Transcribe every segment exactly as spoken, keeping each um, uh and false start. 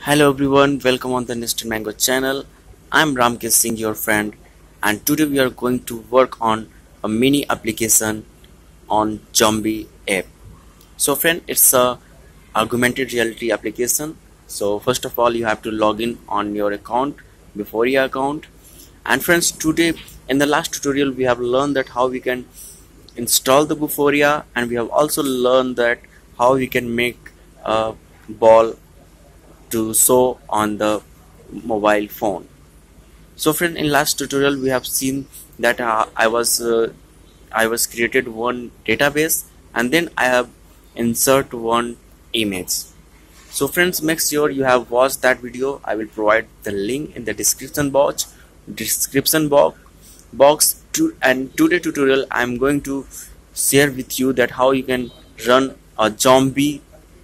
Hello everyone, welcome on the Nested Mango channel. I'm Ramkesh Singh, your friend, and today we are going to work on a mini application on Zombie app. So friend, it's a augmented reality application. So first of all, you have to log in on your account, before your account. And friends, today in the last tutorial we have learned that how we can install the Vuforia, and we have also learned that how we can make a ball to show on the mobile phone. So friend, in last tutorial we have seen that uh, I was uh, I was created one database, and then I have insert one image. So friends, make sure you have watched that video. I will provide the link in the description box description box box to, and today tutorial I am going to share with you that how you can run a zombie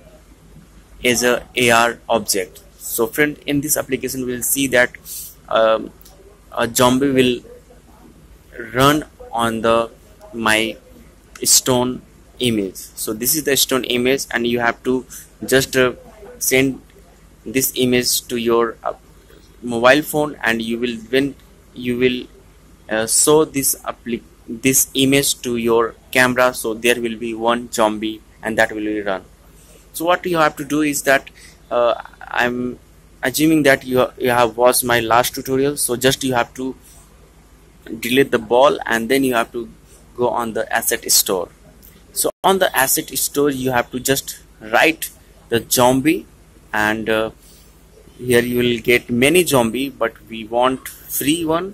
as a AR object. So friend, in this application we will see that um, a zombie will run on the my stone image. So this is the stone image, and you have to just uh, send this image to your uh, mobile phone, and you will when you will uh, show this applic this image to your camera, so there will be one zombie and that will be run. So what you have to do is that uh, I'm assuming that you, you have watched my last tutorial, so just you have to delete the ball, and then you have to go on the asset store. So on the asset store you have to just write the zombie, and uh, here you will get many zombie, but we want free one,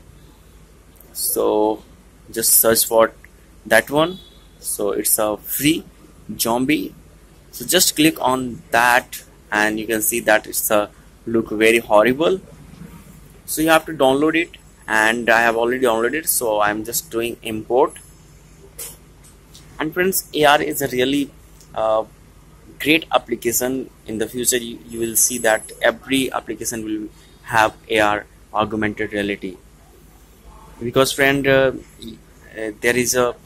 so just search for that one. So it's a free zombie, so just click on that, and you can see that it's a look very horrible. So you have to download it, and I have already downloaded, so I'm just doing import. And friends, A R is a really uh, great application. In the future you, you will see that every application will have A R, augmented reality, because friend uh, uh, there is a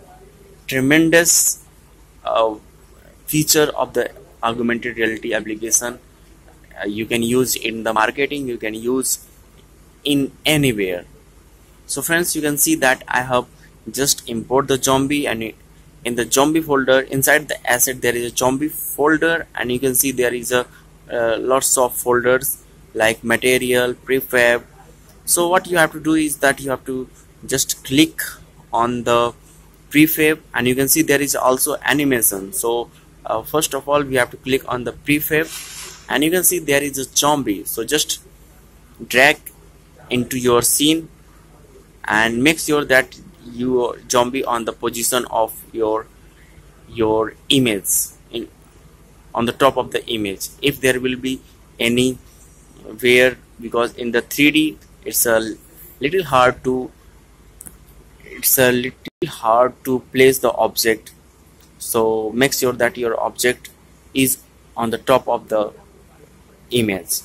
tremendous uh, feature of the augmented reality application. Uh, you can use in the marketing, you can use in anywhere. So friends, you can see that I have just import the zombie, and it, in the zombie folder inside the asset there is a zombie folder, and you can see there is a uh, lots of folders like material, prefab. So what you have to do is that you have to just click on the prefab, and you can see there is also animation. So uh, first of all we have to click on the prefab, and you can see there is a zombie. So just drag into your scene and make sure that you zombie on the position of your your image, in, on the top of the image. If there will be any where, because in the three D it's a little hard to it's a little hard to place the object, so make sure that your object is on the top of the image.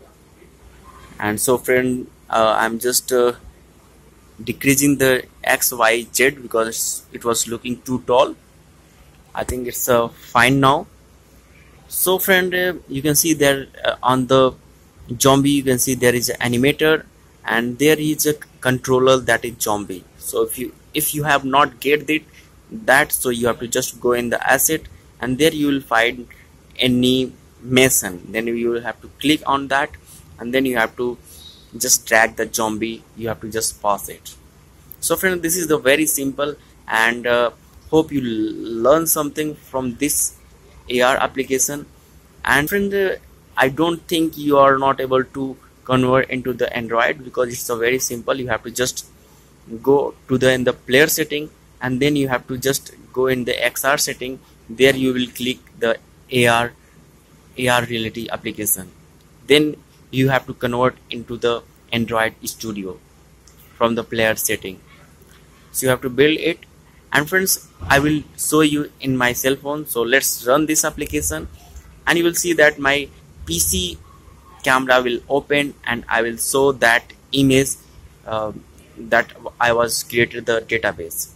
And so friend, uh, I'm just uh, decreasing the X Y Z because it was looking too tall. I think it's uh, fine now. So friend, uh, you can see there uh, on the zombie you can see there is an animator, and there is a controller that is zombie. So if you if you have not get it that, so you have to just go in the asset, and there you will find any mason, then you will have to click on that, and then you have to just drag the zombie, you have to just pass it. So friend, this is the very simple, and uh, hope you learn something from this A R application. And friend, uh, I don't think you are not able to convert into the Android, because it's a very simple. You have to just go to the in the player setting, and then you have to just go in the X R setting. There you will click the A R A R reality application. Then you have to convert into the Android Studio from the player setting. So you have to build it. And friends, I will show you in my cell phone. So let's run this application, and you will see that my P C camera will open, and I will show that image uh, that I was created the database,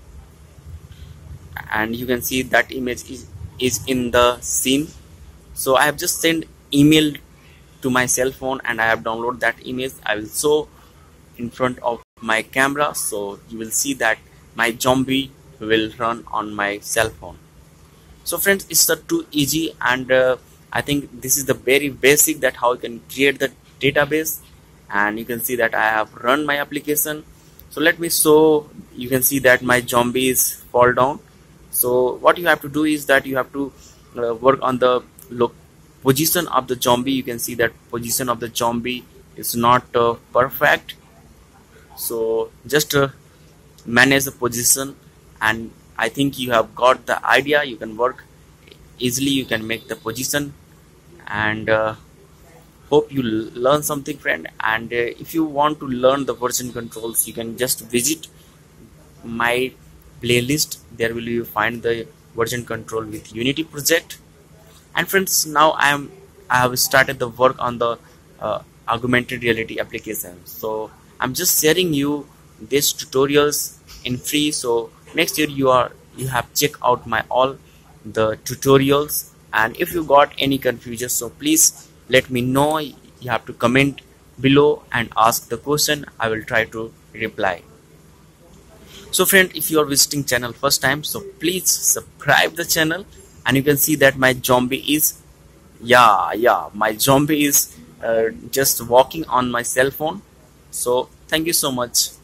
and you can see that image is, is in the scene. So I have just sent email to my cell phone and I have downloaded that image. I will show in front of my camera, so you will see that my zombie will run on my cell phone. So friends, it's uh, too easy, and uh, I think this is the very basic that how you can create the database. And you can see that I have run my application. So let me show. You can see that my zombies fall down. So what you have to do is that you have to uh, work on the look position of the zombie. You can see that position of the zombie is not uh, perfect, so just uh, manage the position, and I think you have got the idea. You can work easily, you can make the position, and uh, hope you learn something, friend. And uh, if you want to learn the version controls, you can just visit my playlist. There will you find the version control with Unity project. And friends, now I am I have started the work on the uh, augmented reality application. So I'm just sharing you these tutorials in free. So make sure you are you have checked out my all the tutorials. And if you got any confusion, so please let me know. You have to comment below and ask the question. I will try to reply. So friend, if you are visiting channel first time, so please subscribe the channel. And you can see that my zombie is yeah yeah my zombie is uh, just walking on my cell phone. So thank you so much.